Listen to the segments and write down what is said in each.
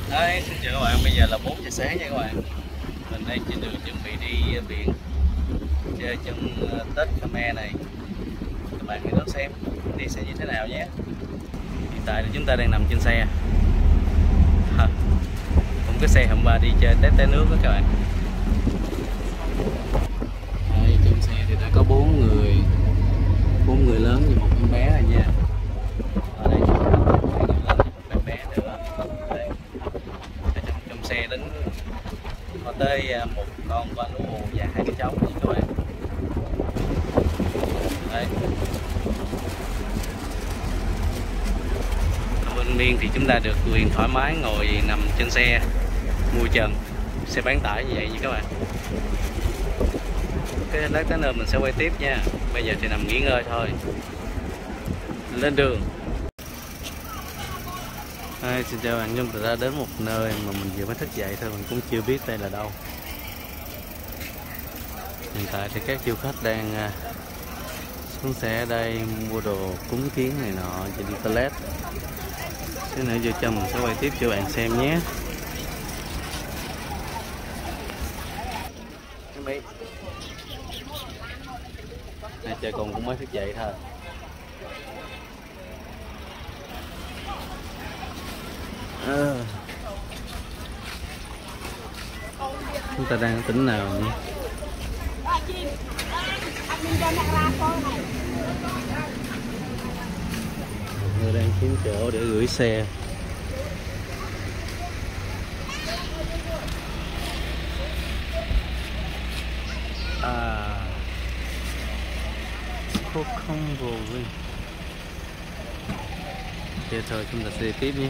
Đấy, xin chào các bạn, bây giờ là 4 giờ sáng nha các bạn. Mình đang trên đường chuẩn bị đi biển chơi trong Tết Khmer này. Các bạn hãy đón xem đi sẽ như thế nào nhé. Hiện tại thì chúng ta đang nằm trên xe. Một cái xe hôm qua đi chơi Tết té nước đó các bạn. Đây, trong xe thì đã có 4 người lớn và một em bé rồi nha. Ở đây chúng ta có 2 người lớn và một bé nữa. Đây. Trong xe đến có tới một con và lũ và 2 đứa cháu nha các bạn. Đây. Bên Miên thì chúng ta được quyền thoải mái ngồi nằm trên xe mui trần, xe bán tải như vậy nha các bạn. Cái lát tới nơi mình sẽ quay tiếp nha. Bây giờ thì nằm nghỉ ngơi thôi. Lên đường. Xin chào bạn, chúng ta đã đến một nơi mà mình vừa mới thức dậy thôi, mình cũng chưa biết đây là đâu. Hiện tại thì các du khách đang xuống xe ở đây mua đồ cúng kiến này nọ cho đi toilet. Thế nữa vô trong mình sẽ quay tiếp cho bạn xem nhé. Trời con cũng mới thức dậy thôi. Chúng ta đang ở tỉnh nào nhỉ? Người đang kiếm chỗ để gửi xe. Cô không vô đi. Ok thôi, chúng ta sẽ đi tiếp nhé.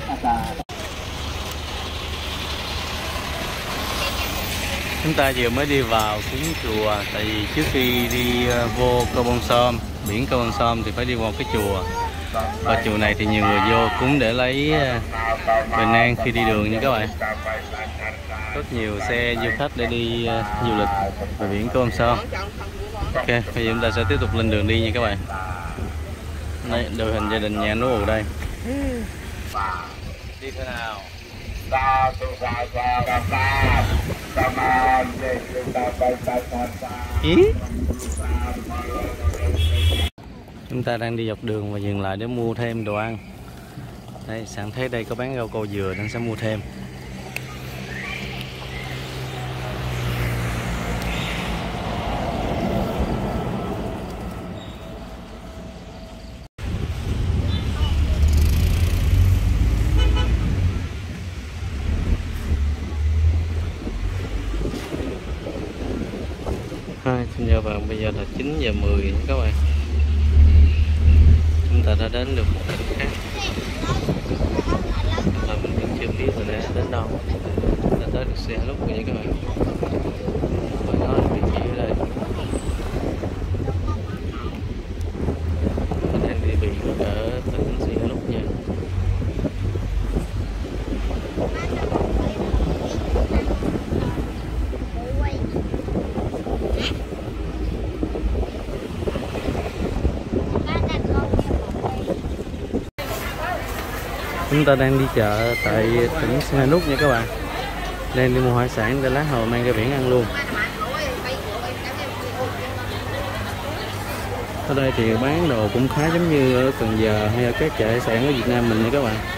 Chúng ta vừa mới đi vào cúng chùa. Tại vì trước khi đi vô Cơ Bông Som, biển Cơ Bông Som thì phải đi vào cái chùa. Và chùa này thì nhiều người vô cúng để lấy bình an khi đi đường nha các bạn. Rất nhiều xe du khách để đi du lịch về biển Cơ Bông Som. Ok, bây giờ chúng ta sẽ tiếp tục lên đường đi nha các bạn. Đây, đội hình gia đình nhà nó ù đây. Đi thế nào? Chúng ta đang đi dọc đường và dừng lại để mua thêm đồ ăn. Đây, sẵn thấy đây có bán rau câu dừa nên sẽ mua thêm. Xin chào bạn, bây giờ là 9 giờ 10 các bạn. Chúng ta đã đến được một tỉnh khác và mình cũng chưa biết là đến đâu. Đã tới được xe lúc rồi nha các bạn. Và nó là địa chỉ ở đây. Mình đang đi biển ở tỉnh Sihanouk nha. Chúng ta đang đi chợ tại tỉnh Sihanouk nha các bạn. Đang đi mua hải sản để lát hồi mang ra biển ăn luôn. Ở đây thì bán đồ cũng khá giống như ở Cần Giờ hay ở các chợ hải sản ở Việt Nam mình nha các bạn.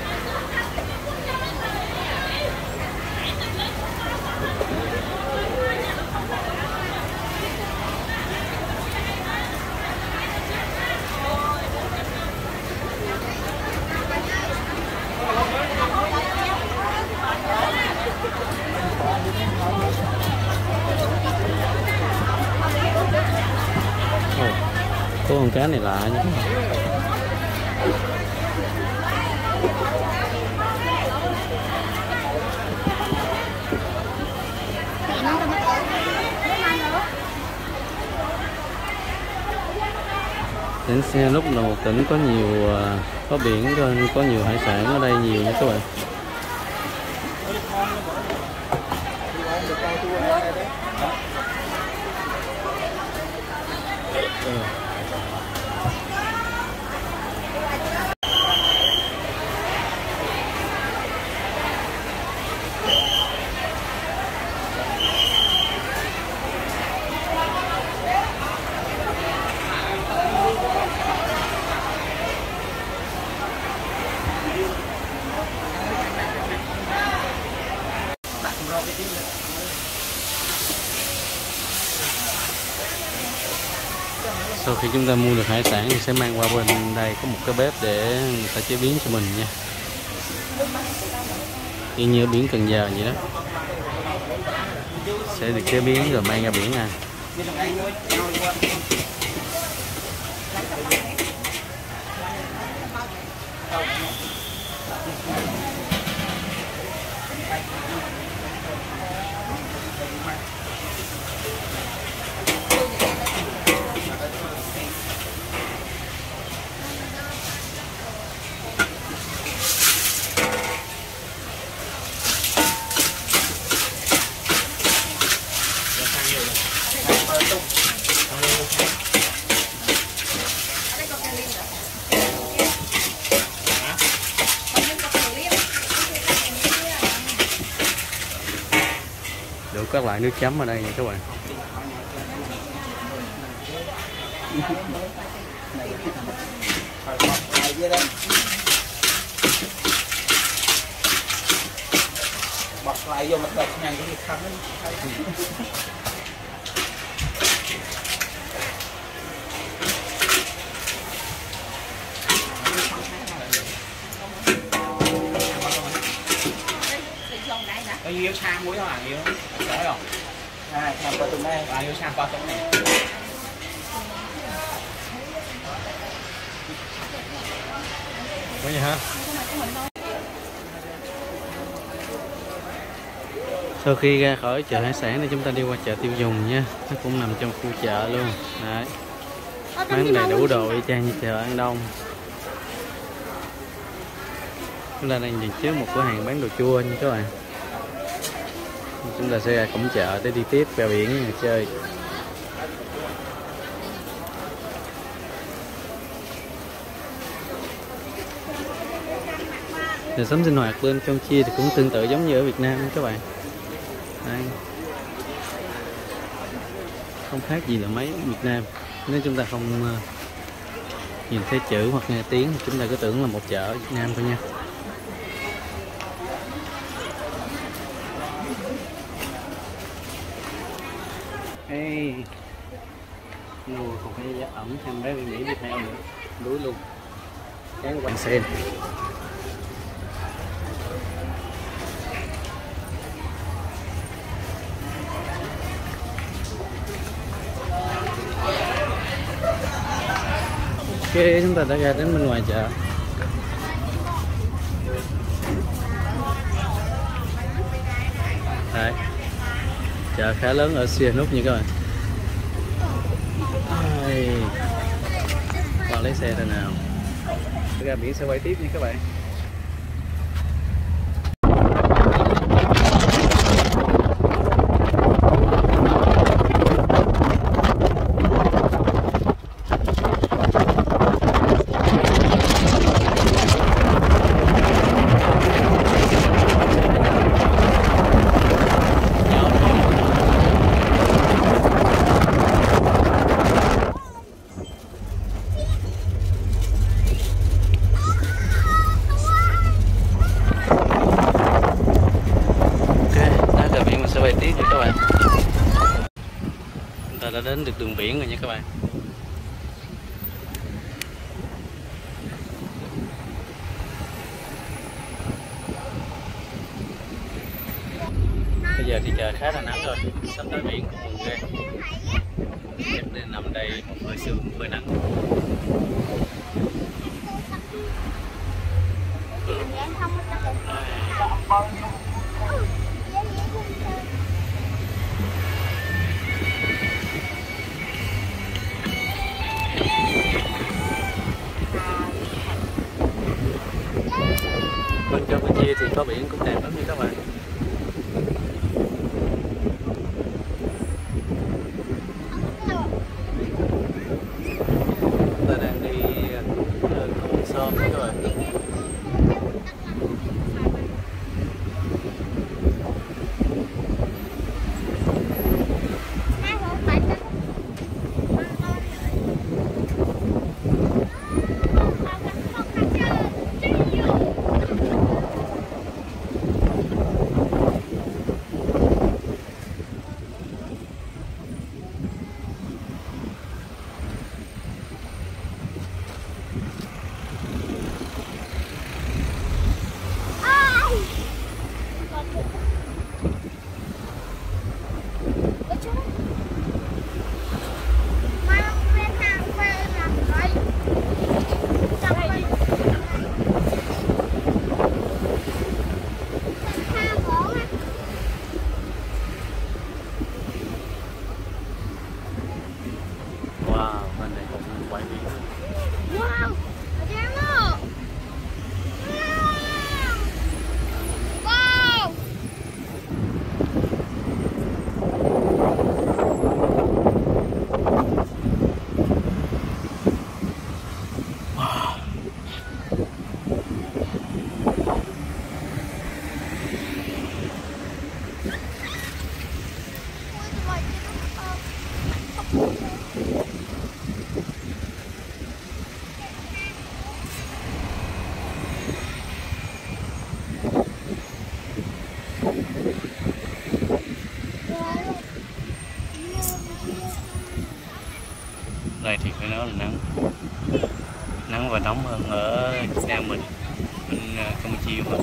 Có con cá này lạ nha. Tỉnh Sihanouk là một tỉnh có nhiều có biển, có nhiều hải sản ở đây nhiều nha các bạn. Sau khi chúng ta mua được hải sản thì sẽ mang qua bên đây có một cái bếp để người ta chế biến cho mình nha. Y như biển Cần Giờ vậy đó, sẽ được chế biến rồi mang ra biển ăn. Đủ các loại nước chấm ở đây nha các bạn. Bật lại vô mặt đất nhanh cái khăn. Bao nhiêu sang muối hả nhiều? Đấy không? À, sang qua tụi này. Bao nhiêu sang qua tụi này. Có gì hả? Sau khi ra khỏi chợ hải sản thì chúng ta đi qua chợ tiêu dùng nha. Nó cũng nằm trong khu chợ luôn. Đấy. Bán đầy đủ đồ y chang như chợ An Đông. Chúng ta đang nhìn trước một cửa hàng bán đồ chua nha các bạn. Chúng ta sẽ ra cổng chợ để đi tiếp ra biển nhà chơi. Đời sống sinh hoạt bên Campuchia thì cũng tương tự giống như ở Việt Nam các bạn. Đây. Không khác gì là mấy Việt Nam. Nếu chúng ta không nhìn thấy chữ hoặc nghe tiếng thì chúng ta cứ tưởng là một chợ ở Việt Nam thôi nha. Hey. Nô còn phải giá ẩm thêm bé Mỹ đi theo nữa. Đuối luôn. Cái của bạn xem. Ok, chúng ta đã ra đến bên ngoài chợ. Đấy. Chợ khá lớn ở Sihanouk nha các bạn. Vào lấy xe rồi nào. Ra biển sẽ quay tiếp nha các bạn. Đã đến được đường biển rồi nha các bạn. Bây giờ thì trời khá là nắng rồi, sắp tới biển cũng buồn ghê. Em nên nằm đây một hơi sương hơi nắng. Bên Campuchia thì có biển cũng đẹp lắm nha các bạn. Chúng ta đang đi Cầu Bông Sôm nha các bạn. nó là nắng và nóng hơn ở Việt Nam mình, bên Campuchia mà.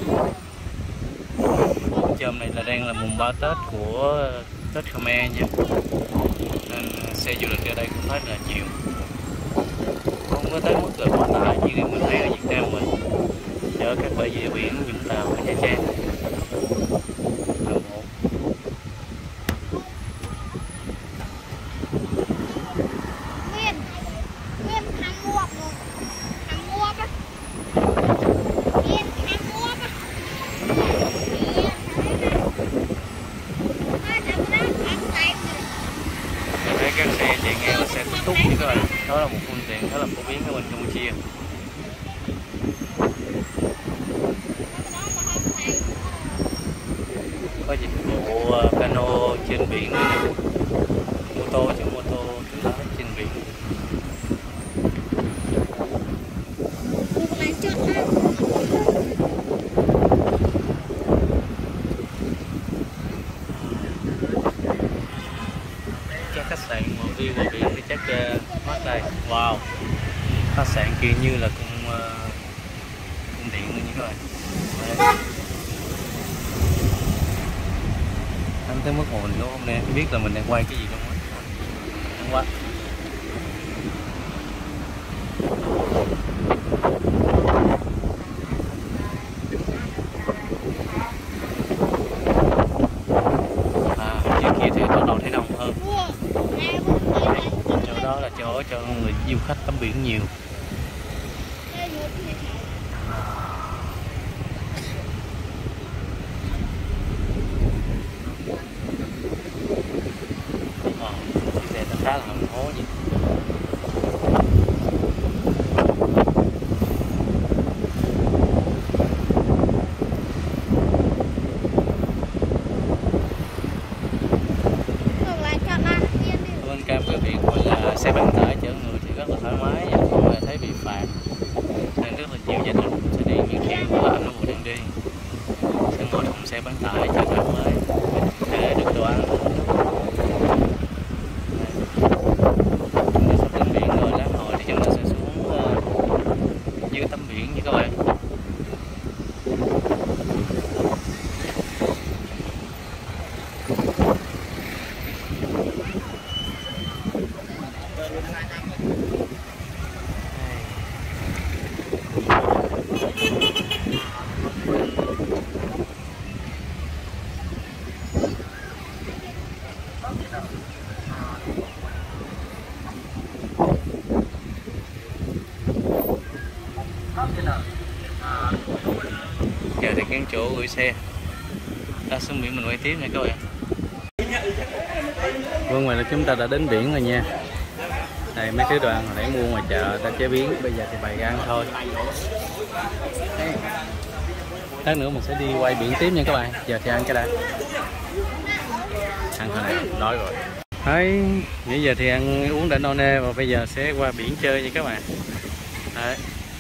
Hôm nay là đang là mùng 3 Tết của Tết Khmer nha, nên xe du lịch ở đây cũng rất là nhiều, không có tới mức là quá tải như mình thấy ở Việt Nam mình, ở các bãi biển Vũng Tàu và Nha Trang. Các xe chạy ngang là xe túc túc như các bạn, đó là một phương tiện khá là phổ biến ở bên Campuchia. Có dịch vụ cano trên biển, mô tô tự lái trên biển. Khách sạn mà view vào biển thì chắc mát đây. Wow, khách sạn kia như là cung điện luôn như các bạn. Anh tới mức mà mình cũng không biết là mình đang quay cái gì luôn á. Nắng quá. Trước kia thì bắt đầu thấy đông hơn. Chỗ đó là chỗ cho người du khách tắm biển nhiều. Chiếc xe nó khá là hầm hố vậy. Bên cam cái việc gọi là xe bán tải chở người thì rất là thoải mái, không hề thấy bị phạt, nên rất là nhiều gia đình sẽ đi những khi mà anh vừa đang đi sẽ ngồi trong xe bán tải cho thoải mái để được đồ ăn. Sắp đến biển rồi, lát hồi thì chúng ta sẽ xuống dưới tắm biển như các bạn. Giờ thì cái chỗ gửi xe ta xuống biển mình quay tiếp nha các bạn. Vâng, vậy là chúng ta đã đến biển rồi nha. Đây mấy thứ đồ ăn hồi nãy mua ngoài chợ ta chế biến, bây giờ thì bày ra ăn thôi. Lát nữa mình sẽ đi quay biển tiếp nha các bạn. Giờ thì ăn cái đã. Ăn thôi này, đói rồi. Đấy, bây giờ thì ăn uống đã no nê và bây giờ sẽ qua biển chơi nha các bạn. Đấy.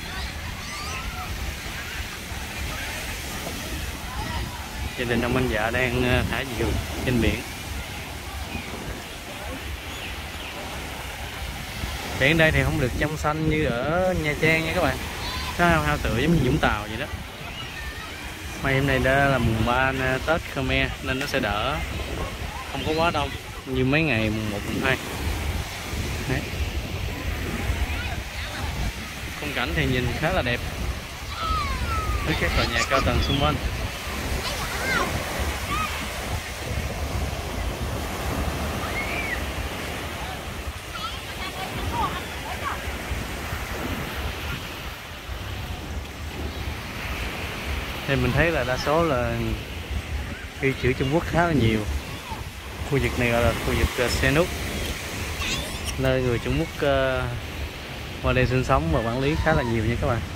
Gia đình ông anh dạ đang thả diều trên biển. Biển đây thì không được trong xanh như ở Nha Trang nha các bạn, nó hao tựa giống như Vũng Tàu vậy đó. May hôm nay đã là mùng 3 Tết Khmer nên nó sẽ đỡ, không có quá đông như mấy ngày mùng 1, mùng 2. Đấy. Khung cảnh thì nhìn khá là đẹp với các tòa nhà cao tầng xung quanh. Thì mình thấy là đa số là ghi chữ Trung Quốc khá là nhiều. Khu vực này gọi là khu vực Sihanouk, nơi người Trung Quốc qua đây sinh sống và quản lý khá là nhiều nha các bạn.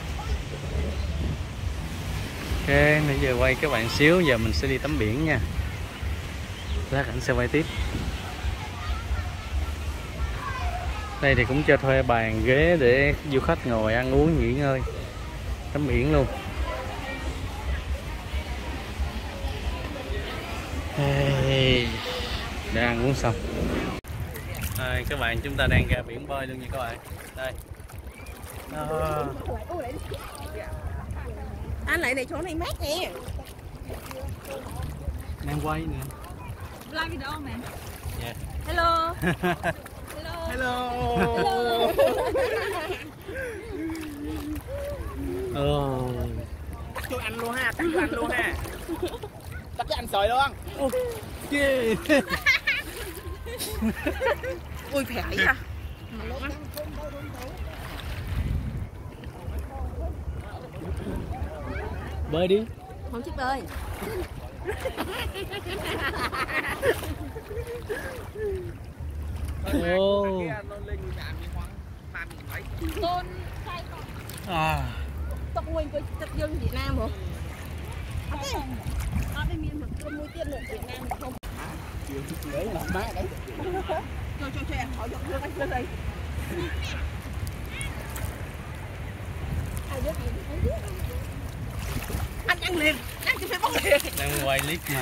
Ok, bây giờ quay các bạn xíu, giờ mình sẽ đi tắm biển nha. Lát ảnh sẽ quay tiếp. Đây thì cũng cho thuê bàn ghế để du khách ngồi ăn uống nghỉ ngơi, tắm biển luôn. Đã ăn uống xong. Đây, các bạn, chúng ta đang ra biển bơi luôn nha các bạn. Đây. Đó. Anh lại này chỗ này mát nè. Đang quay nè. Live video mà. Yeah. Hello. Hello. Hello. Cắt cho anh luôn ha, cắt cho anh luôn ha. Cắt cho anh sợi luôn. Ok. Ui phải à. Bơi đi. Không thích bơi. Ồ. Tôn sai còn. À. Tộc nguyên của tộc dân Việt Nam hả? Ở đây miền mặt muối tiên lượng Việt Nam không? Để làm má đấy. Cho em hỏi giọng nước anh lên đây. Ai biết gì? Anh ăn liền, ăn cho phải bóc liền. Đang quay clip mà.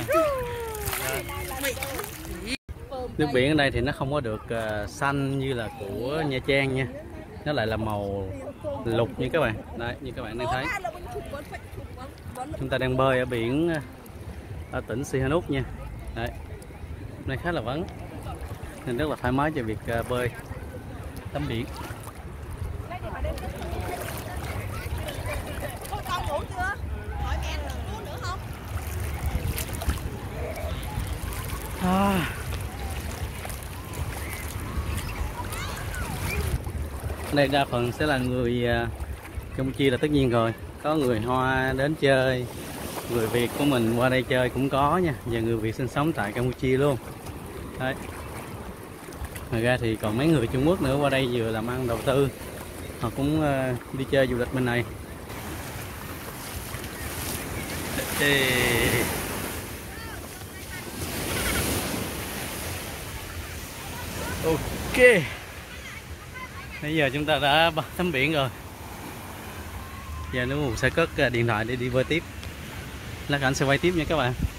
Nước biển ở đây thì nó không có được xanh như là của Nha Trang nha. Nó lại là màu lục như các bạn. Đây, như các bạn đang thấy. Chúng ta đang bơi ở biển ở tỉnh Sihanouk nha. Đấy. Hôm nay khá là vắng nên rất là thoải mái cho việc bơi tắm biển. Con ngủ chưa? Hỏi mẹ ngủ nữa không? Đây đa phần sẽ là người Campuchia là tất nhiên rồi, có người Hoa đến chơi, người Việt của mình qua đây chơi cũng có nha, và người Việt sinh sống tại Campuchia luôn. Đấy. Ngoài ra thì còn mấy người Trung Quốc nữa qua đây vừa làm ăn đầu tư, họ cũng đi chơi du lịch bên này. Ok. Bây giờ chúng ta đã tắm biển rồi. Giờ nếu sẽ cất điện thoại để đi bơi tiếp. Lát anh sẽ quay tiếp nha các bạn.